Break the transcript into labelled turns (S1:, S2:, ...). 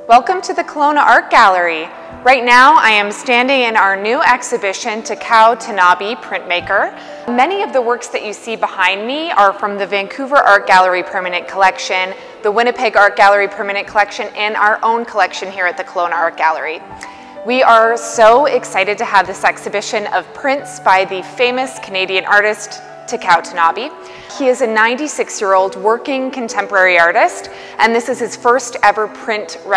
S1: Welcome to the Kelowna Art Gallery. Right now I am standing in our new exhibition, Takao Tanabe, Printmaker. Many of the works that you see behind me are from the Vancouver Art Gallery Permanent Collection, the Winnipeg Art Gallery Permanent Collection, and our own collection here at the Kelowna Art Gallery. We are so excited to have this exhibition of prints by the famous Canadian artist Takao Tanabe. He is a 96-year-old working contemporary artist, and this is his first ever print